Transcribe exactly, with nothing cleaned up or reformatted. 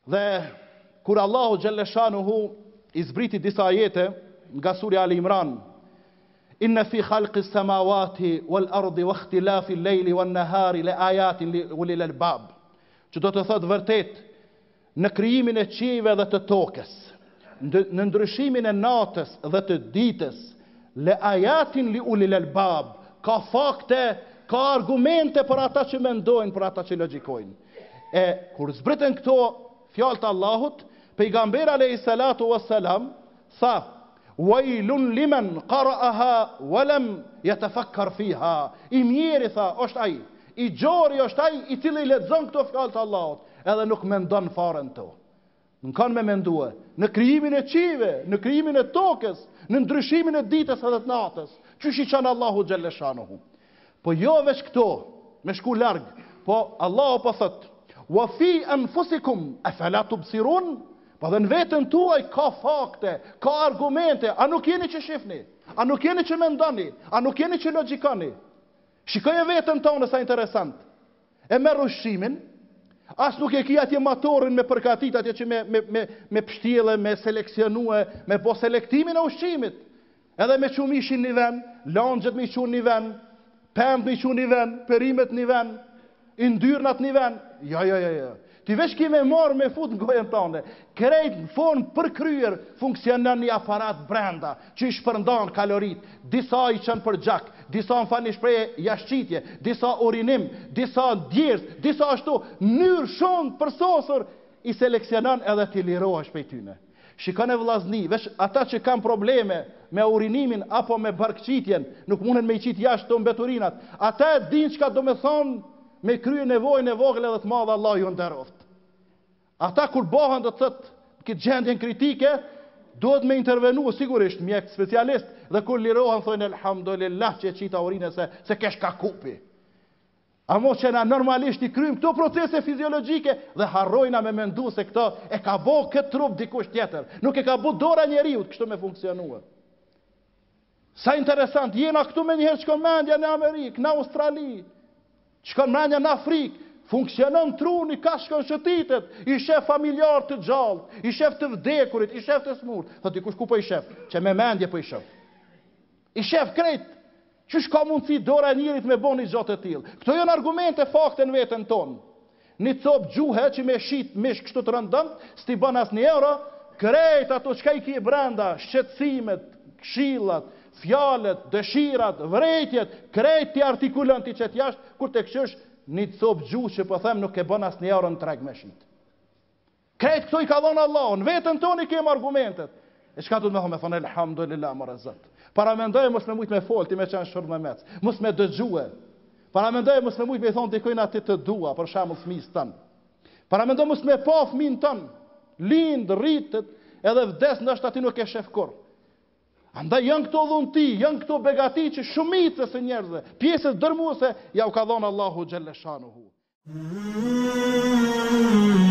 Dhe kur Allahu Gjellëshanuhu i zbriti disa ajete nga surja Ali Imran, inna fi khalqis samawati wal ardi wa ikhtilafi al-layli wan nahari la ayatin li ulil albab, që do të thotë vërtet në krijimin e qiejve dhe të tokës, në ndryshimin e natës dhe të ditës, le ayatin li ulil albab, ka fakte, ka argumente për ata që mendojnë, për ata që logjikojnë. E kur zbritën këto fjalë të Allahut, pejgamberi alayhi salatu wassalam tha: "Wailun liman qara'aha wa lam yatafakkar fiha." I mjeri tha, është ai, i gjori është ai i cili lexon këto fjalë të Allahut, edhe nuk mendon fare në to. Nuk kanë me mendue në krijimin e qiejve, në krijimin e tokës, në ndryshimin e ditës edhe të natës, çush i çon Allahu Gjellëshanuhu. Po jo veç këto, me shku larg, po Allahu po thot: "Wa fi anfusikum afala tubsirun." Po dhe në vetën tuaj ka fakte, ka argumente, a nuk jeni që shifni, a nuk jeni që mendoni, a nuk jeni që logjikoni. Shikoj e vetën tonë sa interesant. E merr ushqimin, as nuk e ki atje motorin me përkatit, atje që me, me, me, me pështjelle, me seleksionue, me po selektimin e ushqimit. Edhe me qumishin një ven, langjet me qunë një ven, pëmët me qunë një ven, perimet një ven, indyrnat një ven. Ja, ja, ja, ja. Ti veç ki me marë me fut në gojën tënde. Krejt në formë përkryer funksionon një aparat brenda, që i shpërndan kalorit. Disa i qënë për gjak, disa në fani shpreje jashqitje, disa urinim, disa djerës, disa ashtu, mënyrë shumë përsosur, i seleksionon edhe t'i lirohesh prej tyne. Shikon e vllazni, veç ata që kanë probleme me urinimin apo me barkqitjen, nuk munden me i qitë jashtë të mbeturinat. Ata e din çka do me thonë me krye nevojën e vogël edhe të madhe, Allah ju nderoft. Ata kur bëhen do të thotë këtë gjendjen kritike, duhet me intervenu sigurisht mjek specialist, dhe kur lirohen thonë elhamdulillah që e qita urinë se, se kesh ka kupi. Amo që na normalisht i kryjmë këto procese fiziologjike dhe harrojna me mendu se këto e ka bo këtë trup dikush tjetër. Nuk e ka bu dora njeriut kështu me funksionua. Sa interesant, jena këtu me njëherë qëkon mendja në Amerikë, në Australi, qëkon mendja në Afrikë, funksionon truni, ka shkon shëtitet, i shef familjar të gjallë, i shef të vdekurit, i shef të smurt. Thot i kush ku po i shef? Që me mendje po i shef. I shef krejt, qysh ka mundësi dora njërit me bo një gjatë të tillë. Këto janë argumente, fakte në vetën tonë. Një copë gjuhe që me shit mish kështu të rëndëm, s'ti bën as një euro, krejt ato çka i ki brenda, shqetësimet, këshillat, fjalët, dëshirat, vërejtjet, krejt ti artikulon ti qëtë jashtë, kur të këshësh një copë gjuhë që po them nuk e bën as një euro në treg me shit. Krejt këto i ka dhonë Allah, në vetën tonë i kem argumentet. E çka du të me thonë, me thonë, elhamdulillah, më rëzët. Para mendoj mos me mujt me fol, ti me qenë shurë me mec, mos me dëgjue. Para mendoj mos me mujt me thonë, ti kojnë ati të dua, për shembull fëmijës tënë. Para mendoj mos me pa fëmin tënë, lind, rritet, edhe vdes ndoshta ti nuk e shef kur. Andaj janë këto dhunti, janë këto begati që shumicës e njerëzve, pjesës dërmuese, ja u ka dhonë Allahu Gjellëshanuhu.